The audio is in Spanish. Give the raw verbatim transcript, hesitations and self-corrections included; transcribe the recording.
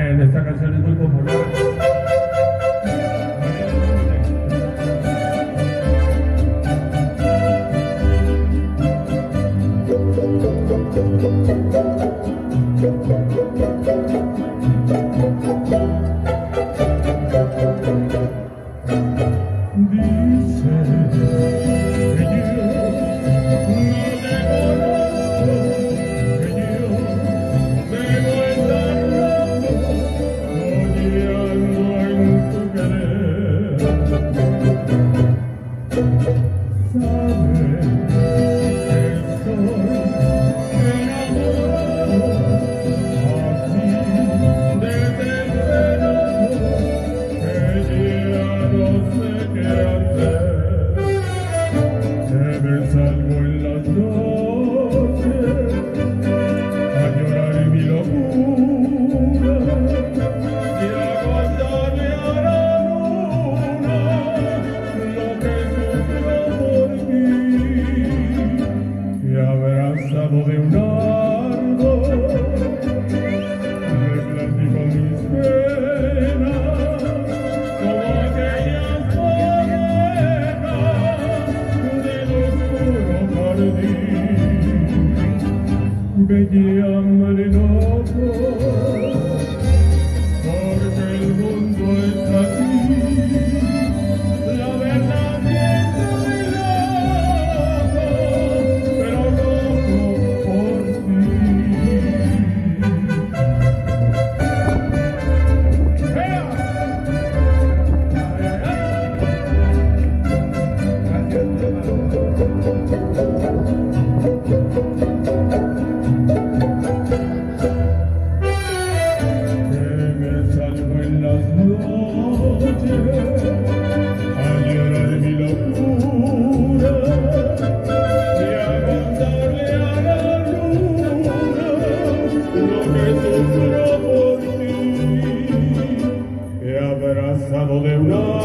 Esta canción es muy popular. De un árbol le platico mis penas como aquellas orejas del oscuro jardín. Bella marenoso, porque el mundo es así, la verdad es muy loco, pero loco por ti. ¡Ea! Abrazado de una